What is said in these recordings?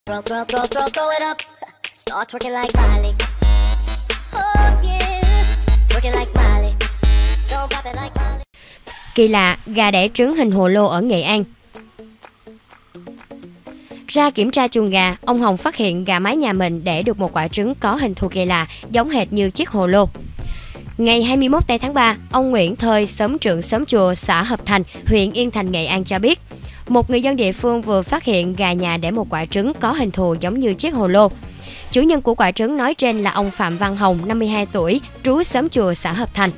Throw it up. Start twerking like Miley. Oh yeah. Twerking like Miley. Don't pop it like Miley. Kỳ lạ, gà đẻ trứng hình hồ lô ở Nghệ An. Ra kiểm tra chuồng gà, ông Hồng phát hiện gà mái nhà mình đẻ được một quả trứng có hình thù kỳ lạ, giống hệt như chiếc hồ lô. Ngày 21 tây tháng 3, ông Nguyễn Thời, xóm trưởng xóm Chùa, xã Hợp Thành, huyện Yên Thành, Nghệ An cho biết, một người dân địa phương vừa phát hiện gà nhà đẻ một quả trứng có hình thù giống như chiếc hồ lô. Chủ nhân của quả trứng nói trên là ông Phạm Văn Hồng, 52 tuổi, trú xóm Chùa, xã Hợp Thành.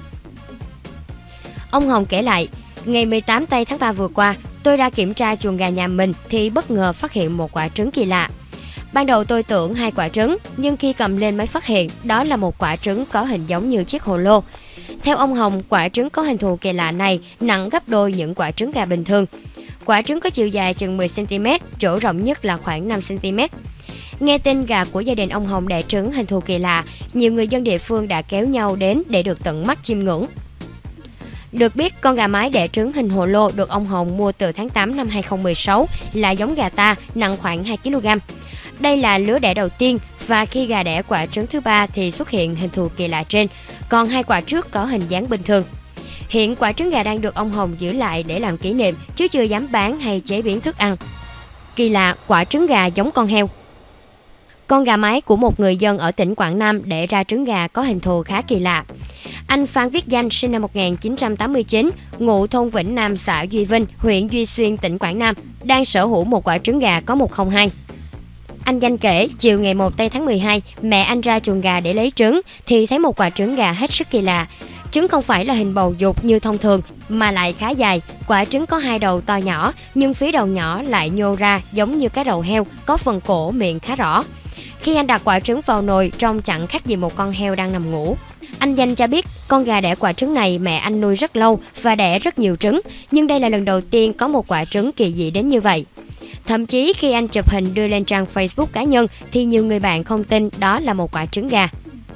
Ông Hồng kể lại, ngày 18 tây tháng 3 vừa qua, tôi ra kiểm tra chuồng gà nhà mình thì bất ngờ phát hiện một quả trứng kỳ lạ. Ban đầu tôi tưởng 2 quả trứng, nhưng khi cầm lên mới phát hiện đó là một quả trứng có hình giống như chiếc hồ lô. Theo ông Hồng, quả trứng có hình thù kỳ lạ này nặng gấp đôi những quả trứng gà bình thường. Quả trứng có chiều dài chừng 10 cm, chỗ rộng nhất là khoảng 5 cm. Nghe tin gà của gia đình ông Hồng đẻ trứng hình thù kỳ lạ, nhiều người dân địa phương đã kéo nhau đến để được tận mắt chiêm ngưỡng. Được biết, con gà mái đẻ trứng hình hồ lô được ông Hồng mua từ tháng 8 năm 2016 là giống gà ta, nặng khoảng 2 kg. Đây là lứa đẻ đầu tiên và khi gà đẻ quả trứng thứ 3 thì xuất hiện hình thù kỳ lạ trên, còn 2 quả trước có hình dáng bình thường. Hiện quả trứng gà đang được ông Hồng giữ lại để làm kỷ niệm chứ chưa dám bán hay chế biến thức ăn. Kỳ lạ, quả trứng gà giống con heo. Con gà mái của một người dân ở tỉnh Quảng Nam đẻ ra trứng gà có hình thù khá kỳ lạ. Anh Phan Viết Danh, sinh năm 1989, ngụ thôn Vĩnh Nam, xã Duy Vinh, huyện Duy Xuyên, tỉnh Quảng Nam, đang sở hữu một quả trứng gà có 102. Anh Danh kể, chiều ngày 1 tây tháng 12, mẹ anh ra chuồng gà để lấy trứng thì thấy một quả trứng gà hết sức kỳ lạ. Trứng không phải là hình bầu dục như thông thường mà lại khá dài. Quả trứng có 2 đầu to nhỏ, nhưng phía đầu nhỏ lại nhô ra giống như cái đầu heo, có phần cổ miệng khá rõ. Khi anh đặt quả trứng vào nồi, trông chẳng khác gì một con heo đang nằm ngủ. Anh Danh cho biết, con gà đẻ quả trứng này mẹ anh nuôi rất lâu và đẻ rất nhiều trứng, nhưng đây là lần đầu tiên có một quả trứng kỳ dị đến như vậy. Thậm chí khi anh chụp hình đưa lên trang Facebook cá nhân thì nhiều người bạn không tin đó là một quả trứng gà.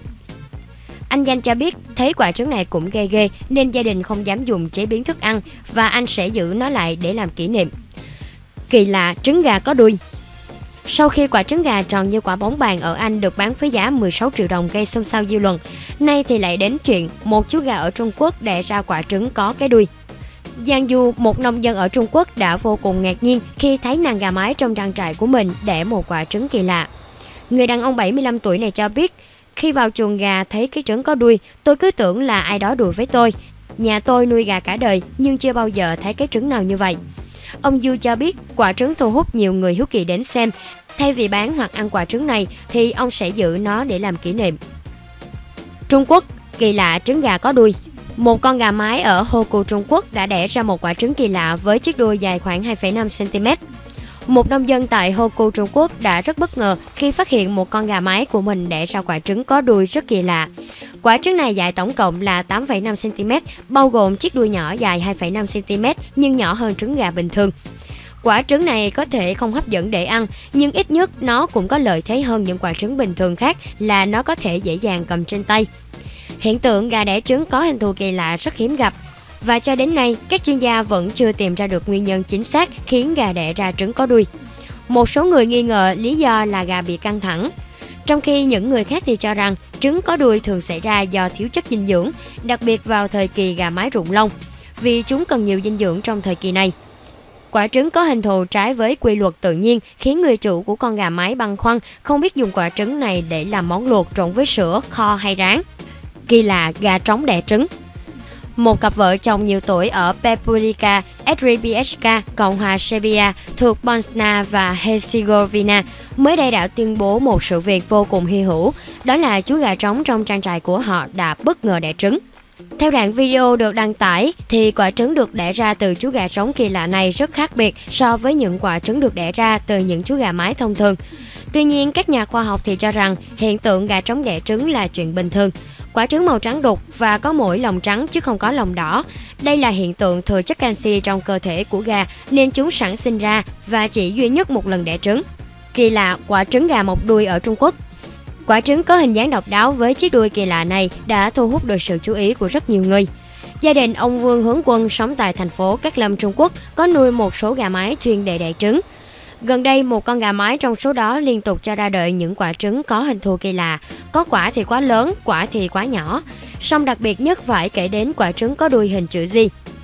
Anh Danh cho biết thấy quả trứng này cũng ghê nên gia đình không dám dùng chế biến thức ăn và anh sẽ giữ nó lại để làm kỷ niệm. Kỳ lạ, trứng gà có đuôi. Sau khi quả trứng gà tròn như quả bóng bàn ở Anh được bán với giá 16 triệu đồng gây xôn xao dư luận, nay thì lại đến chuyện một chú gà ở Trung Quốc đẻ ra quả trứng có cái đuôi. Giang Du, một nông dân ở Trung Quốc đã vô cùng ngạc nhiên khi thấy nàng gà mái trong trang trại của mình đẻ một quả trứng kỳ lạ. Người đàn ông 75 tuổi này cho biết, khi vào chuồng gà thấy cái trứng có đuôi, tôi cứ tưởng là ai đó đùa với tôi. Nhà tôi nuôi gà cả đời nhưng chưa bao giờ thấy cái trứng nào như vậy. Ông Du cho biết quả trứng thu hút nhiều người hiếu kỳ đến xem. Thay vì bán hoặc ăn quả trứng này thì ông sẽ giữ nó để làm kỷ niệm. Trung Quốc, kỳ lạ trứng gà có đuôi. Một con gà mái ở Hoku, Trung Quốc đã đẻ ra một quả trứng kỳ lạ với chiếc đuôi dài khoảng 2,5 cm. Một nông dân tại Hoku, Trung Quốc đã rất bất ngờ khi phát hiện một con gà mái của mình đẻ ra quả trứng có đuôi rất kỳ lạ. Quả trứng này dài tổng cộng là 8,5 cm, bao gồm chiếc đuôi nhỏ dài 2,5 cm nhưng nhỏ hơn trứng gà bình thường. Quả trứng này có thể không hấp dẫn để ăn, nhưng ít nhất nó cũng có lợi thế hơn những quả trứng bình thường khác là nó có thể dễ dàng cầm trên tay. Hiện tượng gà đẻ trứng có hình thù kỳ lạ rất hiếm gặp. Và cho đến nay, các chuyên gia vẫn chưa tìm ra được nguyên nhân chính xác khiến gà đẻ ra trứng có đuôi. Một số người nghi ngờ lý do là gà bị căng thẳng, trong khi những người khác thì cho rằng trứng có đuôi thường xảy ra do thiếu chất dinh dưỡng, đặc biệt vào thời kỳ gà mái rụng lông, vì chúng cần nhiều dinh dưỡng trong thời kỳ này. Quả trứng có hình thù trái với quy luật tự nhiên khiến người chủ của con gà mái băn khoăn không biết dùng quả trứng này để làm món luộc trộn với sữa, kho hay rán. Kỳ lạ, gà trống đẻ trứng. Một cặp vợ chồng nhiều tuổi ở Republika Srpska, Cộng hòa Serbia thuộc Bosnia và Herzegovina mới đây đã tuyên bố một sự việc vô cùng hy hữu, đó là chú gà trống trong trang trại của họ đã bất ngờ đẻ trứng. Theo đoạn video được đăng tải thì quả trứng được đẻ ra từ chú gà trống kỳ lạ này rất khác biệt so với những quả trứng được đẻ ra từ những chú gà mái thông thường. Tuy nhiên, các nhà khoa học thì cho rằng hiện tượng gà trống đẻ trứng là chuyện bình thường. Quả trứng màu trắng đục và có mỗi lòng trắng chứ không có lòng đỏ. Đây là hiện tượng thừa chất canxi trong cơ thể của gà nên chúng sản sinh ra và chỉ duy nhất một lần đẻ trứng. Kỳ lạ, quả trứng gà mọc đuôi ở Trung Quốc. Quả trứng có hình dáng độc đáo với chiếc đuôi kỳ lạ này đã thu hút được sự chú ý của rất nhiều người. Gia đình ông Vương Hướng Quân sống tại thành phố Cát Lâm, Trung Quốc có nuôi một số gà mái chuyên để đẻ trứng. Gần đây, một con gà mái trong số đó liên tục cho ra đời những quả trứng có hình thù kỳ lạ. Có quả thì quá lớn, quả thì quá nhỏ. Song đặc biệt nhất phải kể đến quả trứng có đuôi hình chữ G.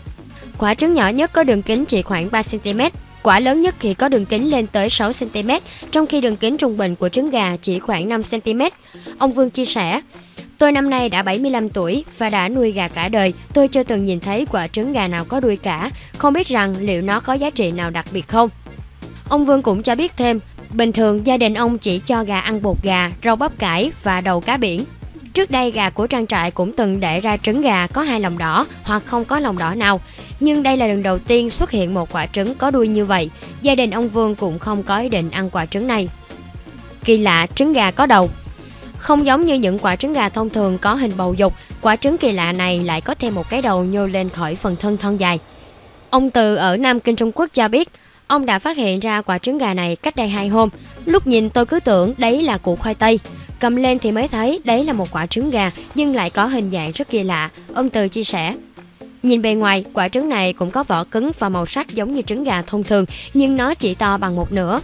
Quả trứng nhỏ nhất có đường kính chỉ khoảng 3 cm, quả lớn nhất thì có đường kính lên tới 6 cm, trong khi đường kính trung bình của trứng gà chỉ khoảng 5 cm. Ông Vương chia sẻ: "Tôi năm nay đã 75 tuổi và đã nuôi gà cả đời, tôi chưa từng nhìn thấy quả trứng gà nào có đuôi cả, không biết rằng liệu nó có giá trị nào đặc biệt không." Ông Vương cũng cho biết thêm, bình thường gia đình ông chỉ cho gà ăn bột gà, rau bắp cải và đầu cá biển. Trước đây gà của trang trại cũng từng để ra trứng gà có 2 lòng đỏ hoặc không có lòng đỏ nào. Nhưng đây là lần đầu tiên xuất hiện một quả trứng có đuôi như vậy. Gia đình ông Vương cũng không có ý định ăn quả trứng này. Kỳ lạ, trứng gà có đầu. Không giống như những quả trứng gà thông thường có hình bầu dục, quả trứng kỳ lạ này lại có thêm một cái đầu nhô lên khỏi phần thân thon dài. Ông Từ ở Nam Kinh Trung Quốc cho biết, ông đã phát hiện ra quả trứng gà này cách đây 2 hôm. Lúc nhìn tôi cứ tưởng đấy là củ khoai tây. Cầm lên thì mới thấy đấy là một quả trứng gà nhưng lại có hình dạng rất kỳ lạ, ông Từ chia sẻ. Nhìn bề ngoài, quả trứng này cũng có vỏ cứng và màu sắc giống như trứng gà thông thường, nhưng nó chỉ to bằng một nửa.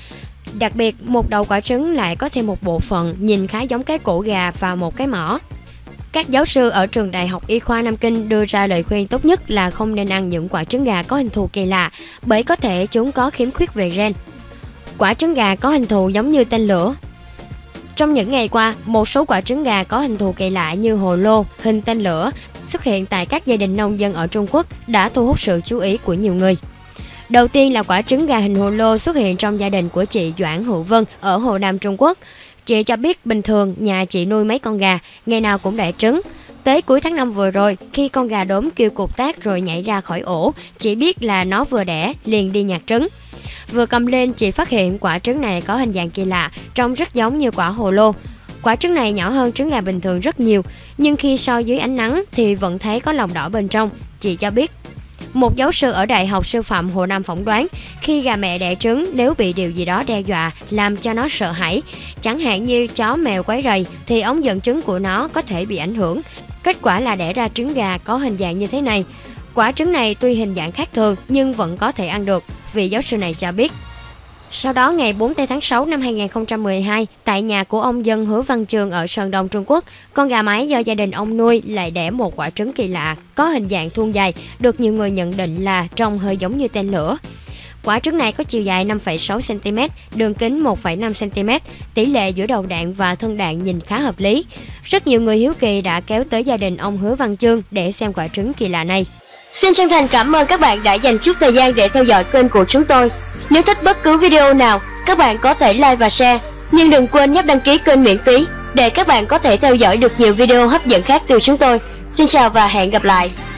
Đặc biệt, một đầu quả trứng lại có thêm một bộ phận nhìn khá giống cái cổ gà và một cái mỏ. Các giáo sư ở trường Đại học Y khoa Nam Kinh đưa ra lời khuyên tốt nhất là không nên ăn những quả trứng gà có hình thù kỳ lạ, bởi có thể chúng có khiếm khuyết về gen. Quả trứng gà có hình thù giống như tên lửa. Trong những ngày qua, một số quả trứng gà có hình thù kỳ lạ như hồ lô, hình tên lửa xuất hiện tại các gia đình nông dân ở Trung Quốc đã thu hút sự chú ý của nhiều người. Đầu tiên là quả trứng gà hình hồ lô xuất hiện trong gia đình của chị Doãn Hữu Vân ở Hồ Nam, Trung Quốc. Chị cho biết bình thường nhà chị nuôi mấy con gà, ngày nào cũng đẻ trứng. Tới cuối tháng 5 vừa rồi, khi con gà đốm kêu cục tác rồi nhảy ra khỏi ổ, chị biết là nó vừa đẻ, liền đi nhặt trứng. Vừa cầm lên, chị phát hiện quả trứng này có hình dạng kỳ lạ, trông rất giống như quả hồ lô. Quả trứng này nhỏ hơn trứng gà bình thường rất nhiều, nhưng khi soi dưới ánh nắng thì vẫn thấy có lòng đỏ bên trong, chị cho biết. Một giáo sư ở Đại học Sư phạm Hồ Nam phỏng đoán, khi gà mẹ đẻ trứng nếu bị điều gì đó đe dọa làm cho nó sợ hãi, chẳng hạn như chó mèo quấy rầy, thì ống dẫn trứng của nó có thể bị ảnh hưởng. Kết quả là đẻ ra trứng gà có hình dạng như thế này. Quả trứng này tuy hình dạng khác thường nhưng vẫn có thể ăn được, vị giáo sư này cho biết. Sau đó ngày 4 tháng 6 năm 2012, tại nhà của ông Dân Hứa Văn Trường ở Sơn Đông, Trung Quốc, con gà mái do gia đình ông nuôi lại đẻ một quả trứng kỳ lạ, có hình dạng thuôn dài, được nhiều người nhận định là trông hơi giống như tên lửa. Quả trứng này có chiều dài 5,6 cm, đường kính 1,5 cm, tỷ lệ giữa đầu đạn và thân đạn nhìn khá hợp lý. Rất nhiều người hiếu kỳ đã kéo tới gia đình ông Hứa Văn Chương để xem quả trứng kỳ lạ này. Xin chân thành cảm ơn các bạn đã dành chút thời gian để theo dõi kênh của chúng tôi. Nếu thích bất cứ video nào, các bạn có thể like và share. Nhưng đừng quên nhấp đăng ký kênh miễn phí để các bạn có thể theo dõi được nhiều video hấp dẫn khác từ chúng tôi. Xin chào và hẹn gặp lại.